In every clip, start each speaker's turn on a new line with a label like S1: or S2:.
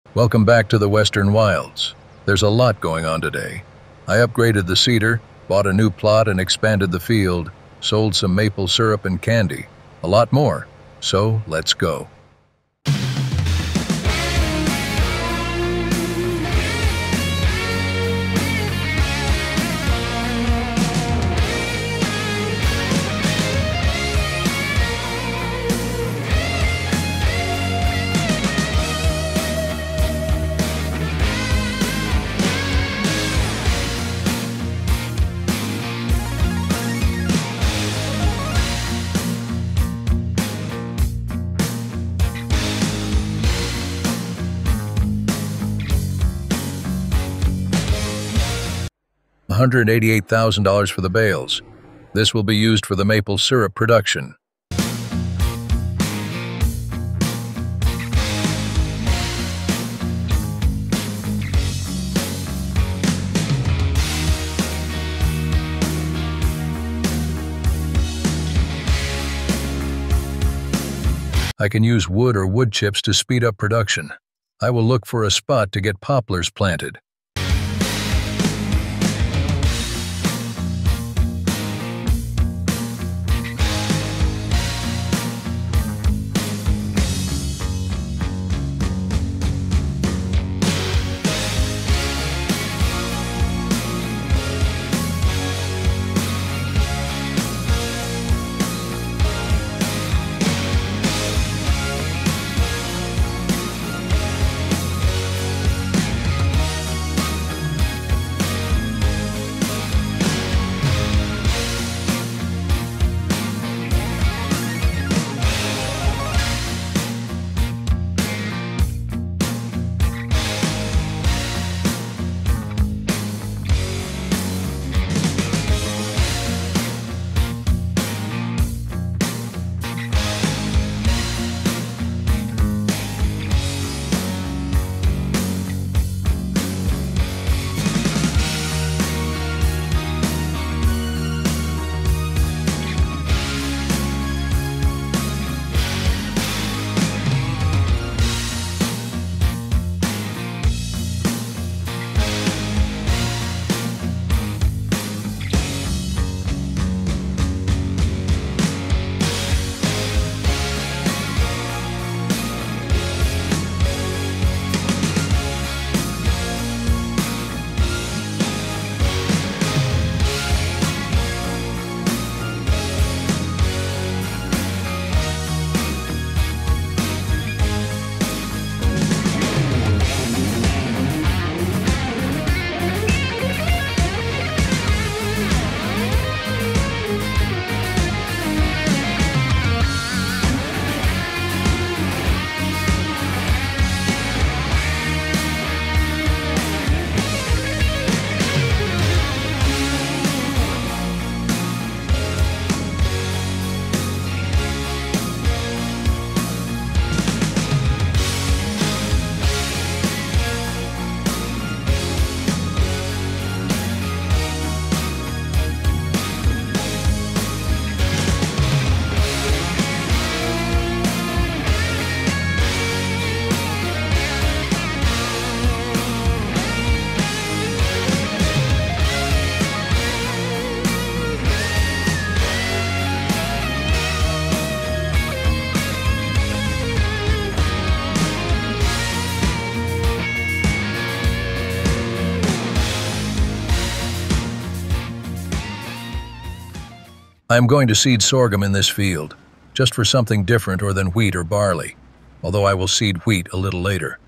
S1: Welcome back to the Western Wilds. There's a lot going on today. I upgraded the cedar, bought a new plot and expanded the field, sold some maple syrup and candy, a lot more. So let's go. $188,000 for the bales. This will be used for the maple syrup production. I can use wood or wood chips to speed up production. I will look for a spot to get poplars planted. I am going to seed sorghum in this field, just for something different or than wheat or barley, although I will seed wheat a little later.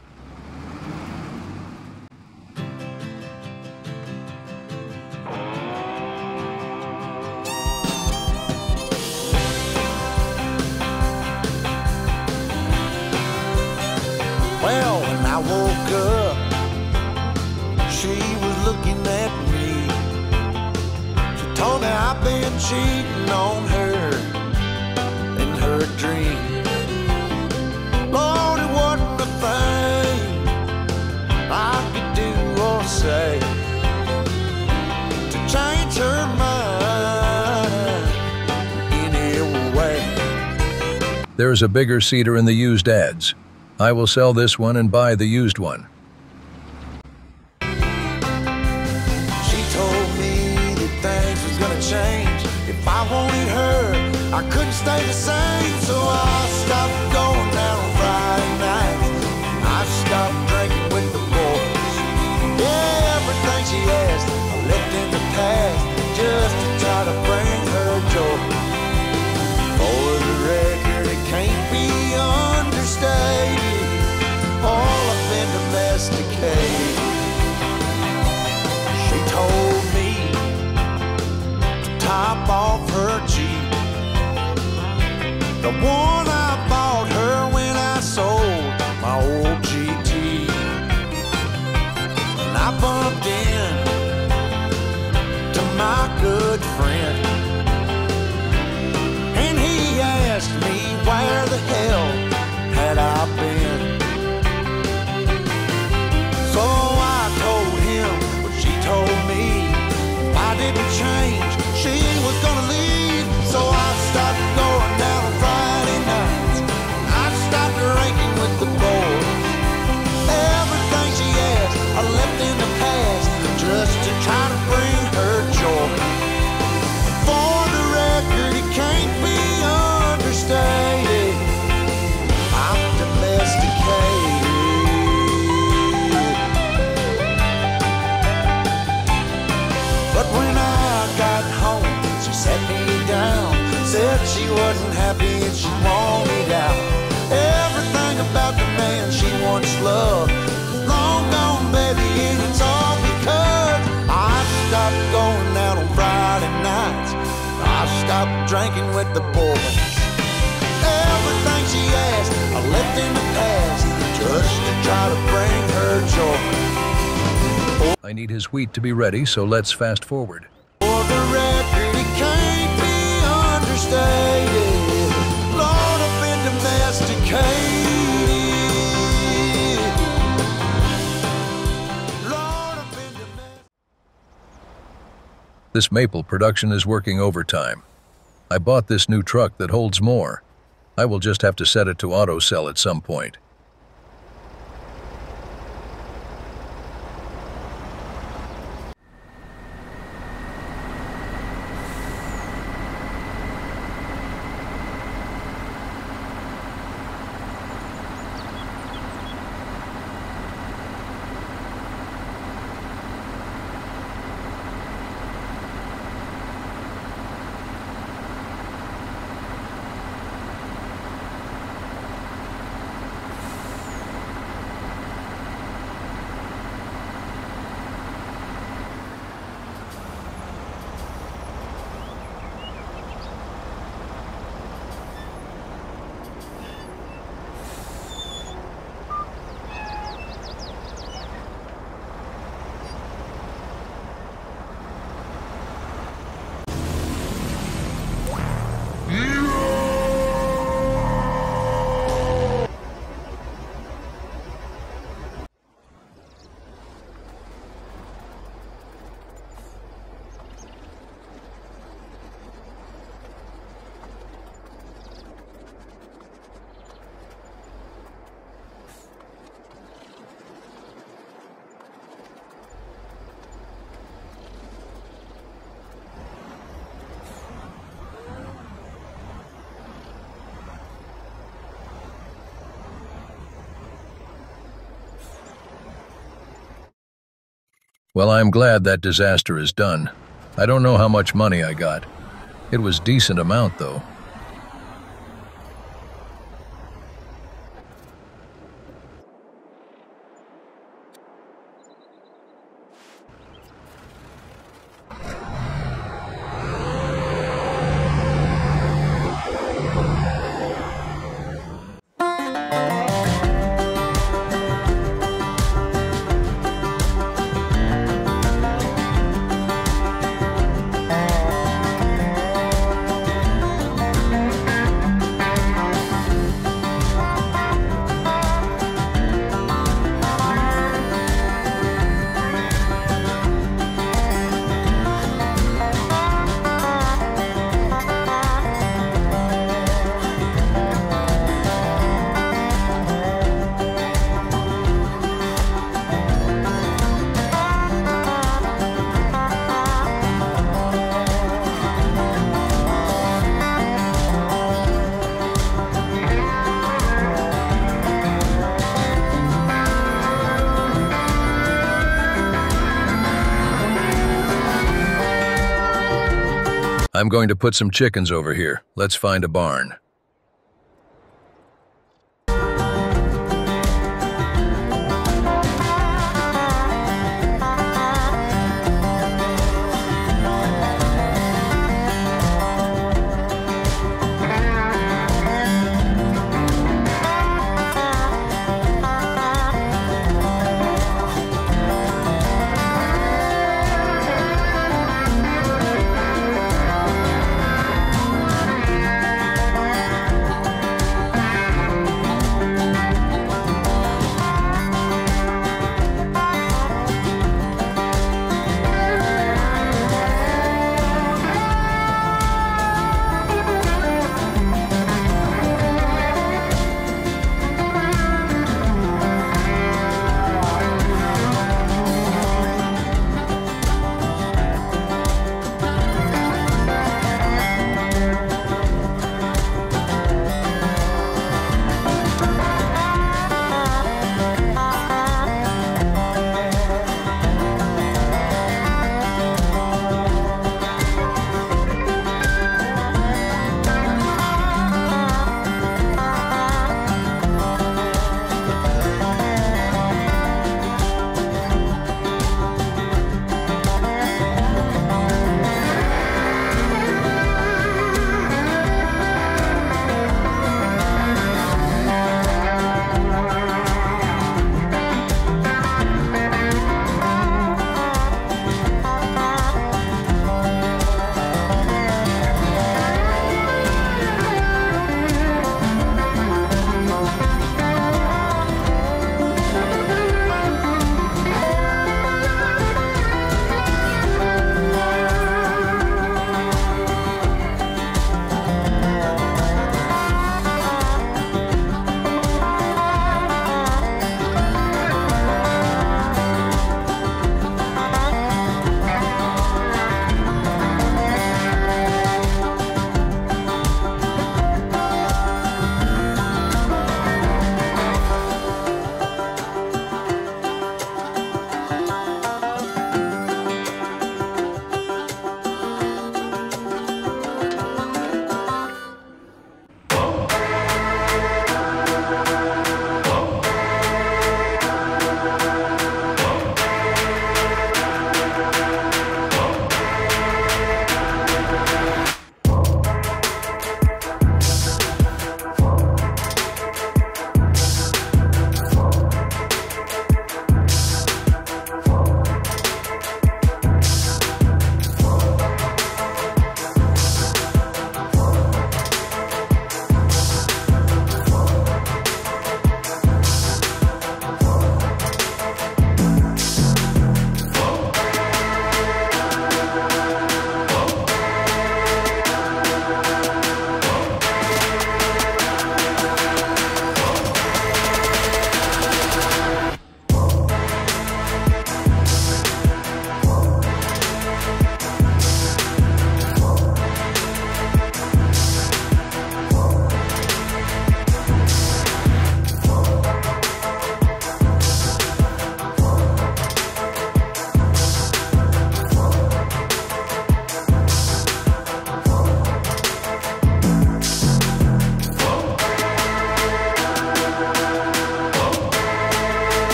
S2: Well, when I woke up, she was looking at me. She told me I've been cheating on her in her dream. Lord, it wasn't a thing I could do or say to change her mind in any way.
S1: There is a bigger cedar in the used ads. I will sell this one and buy the used one.
S2: She told me that things was gonna change. If I wanted her, I couldn't stay the same. So I stopped going out on Friday nights. I stopped drinking with the boys. Yeah, everything she asked, I left in the past just to try to bring her joy. For the record, it can't be understated. All I've been domesticated. She told me to top off her Jeep, the one I bought her when I sold my old GT. And I bumped in to my good friend, and he asked me where the hell had I been. So I told him what she told me. If I didn't change, she was gonna leave. So I stopped going down on Friday nights. I stopped drinking with the boys. Everything she asked, I left in the past just to try to bring her joy. For the record, it can't be understated. I'm domesticated. But when I got home, she sat me down, said she wasn't happy and she wanted out. Everything about the man she once loved is long gone, baby, and it's all because I stopped going out on Friday nights. I stopped drinking with the boys. Everything she asked, I left in the past just to try to bring her joy.
S1: I need his wheat to be ready, so let's fast forward.
S2: For the record, it can't be understated. Lord, I've been domesticated. Lord, I've been domesticated.
S1: This maple production is working overtime. I bought this new truck that holds more. I will just have to set it to auto sell at some point. Well, I'm glad that disaster is done. I don't know how much money I got. It was a decent amount, though. I'm going to put some chickens over here. Let's find a barn.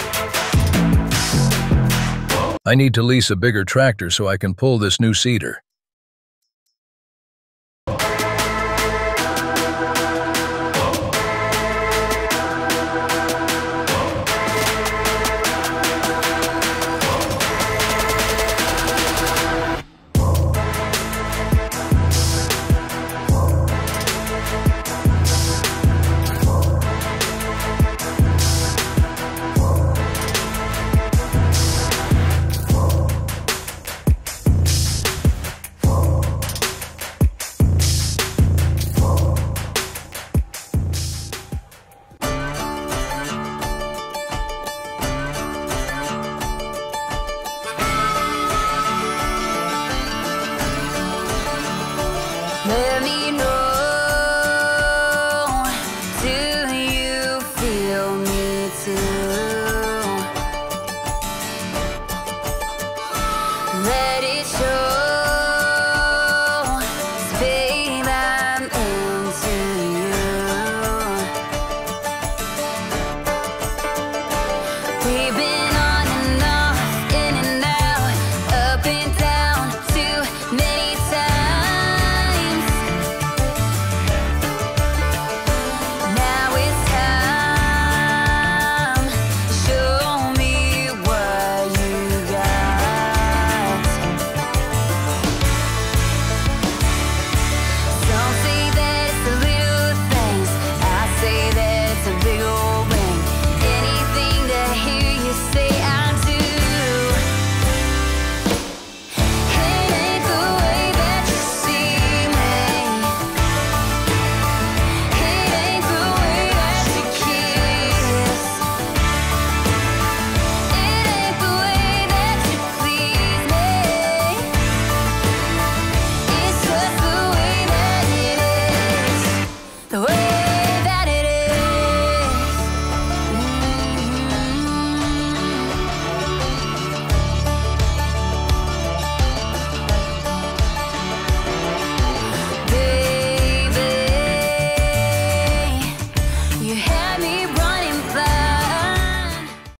S1: I need to lease a bigger tractor so I can pull this new seeder.